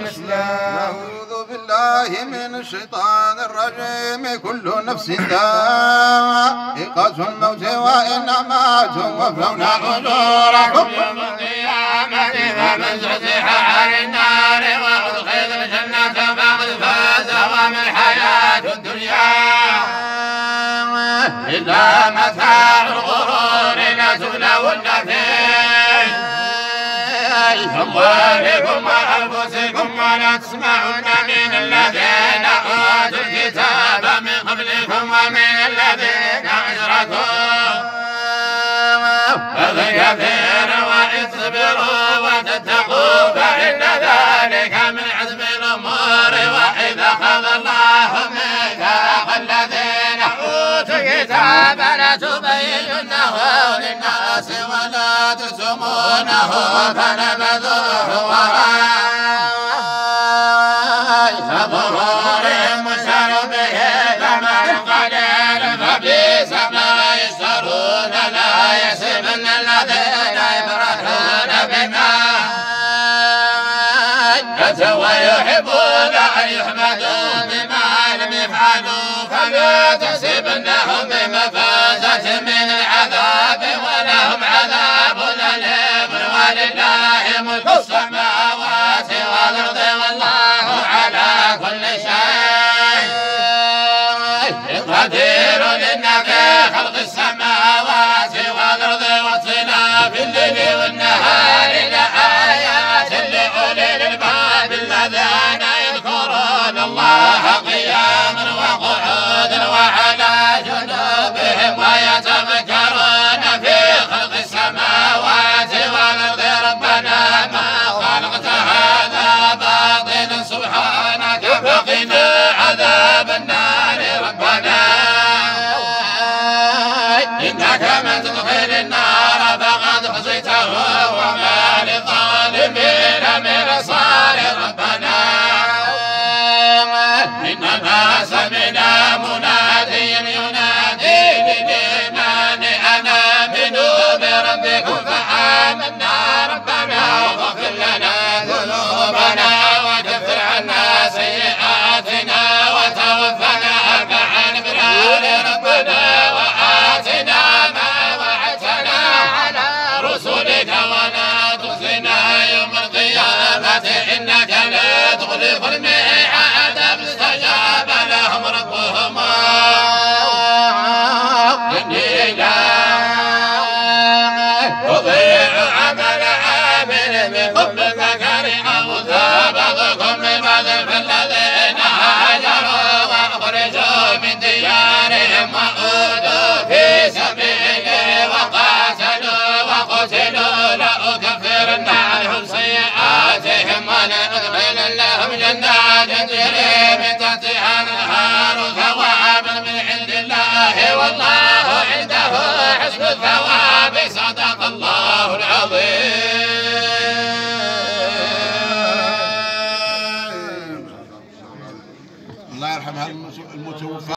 الإسلام. أعوذ بالله من الشيطان الرجيم. كل نفس ذائقة الموت وإنما توفون أجوركم يوم القيامة فمن زحزح عن النار وأدخل الجنة فقد فاز وما الحياة الدنيا إلا متاع الغرور لا تبلون فيه أموالكم وأنفسكم ولا تسمعون من الذين أوتوا الكتاب من قبلكم ومن الذين أشركوا أذى كثير وإن تصبروا وتتقوا فإن ذلك من عزم الأمور. وإذا أخذ الله ميثاق الذين أوتوا الكتاب لتبيننه للناس ولا تكتمونه فنبذوه وراء ظهورهم واشتروا به ثمنا قليلا فبئس ما يشترون. لا يحسبن الذين يفرحون بما أتوا ويحبون أن يحمدوا بما لم يفعلوا فلا تحسبنهم بمفازة من العذاب ولهم عذاب أليم. ولله ملك السماوات والأرض والله على كل شيء قدير. إن في خلق السماوات والأرض واختلاف الليل والنهار لآيات لأولي الألباب الذين يذكرون الله قياما وقعودا وعلى جنوبهم ويتفكرون في خلق السماوات والأرض ربنا ما خلقت هذا باطلا سبحانك فقنا عذاب النار. ربنا إنك من تدخل النار فقد خزيته وما للظالمين من أنصار. ربنا إننا سمعنا مناديا ينادي للإيمان أن آمنوا بربكم فآمنا. ربنا واغفر لنا ذنوبنا وكفر عنا سيئاتنا وتوفنا مع الأبرار. ربنا وآتنا ما وعدتنا على رسلك ولا تخزنا يوم القيامة إنك لا تخلف الميعاد.